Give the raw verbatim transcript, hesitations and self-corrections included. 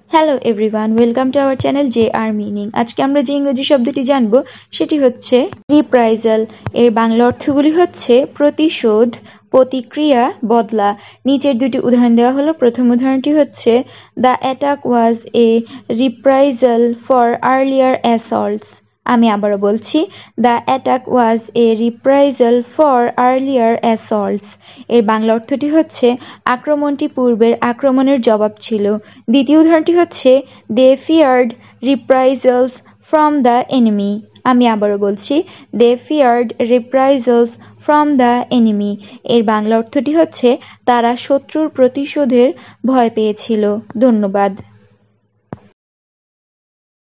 Hello everyone, welcome to our channel J R meaning. আজকে আমরা যে ইংরেজি শব্দটি জানবো সেটি হচ্ছে রিপ্রাইজাল। এর বাংলা অর্থগুলি হচ্ছে প্রতিশোধ, প্রতিক্রিয়া, বদলা। নিচের দুটি উদাহরণ দেওয়া হলো। প্রথম উদাহরণটি হচ্ছে the attack was a reprisal for earlier assaults. আমি আবারও বলছি, the attack was a reprisal for earlier assaults. এর বাংলা অর্থটি হচ্ছে আক্রমণটি পূর্বের আক্রমণের জবাব ছিল। দ্বিতীয় উদাহরণটি হচ্ছে they feared reprisals from the enemy. আমি আবারও বলছি, they feared reprisals from the enemy. এর বাংলা অর্থটি হচ্ছে তারা শত্রুর প্রতিশোধের ভয় পেয়েছিল। ধন্যবাদ।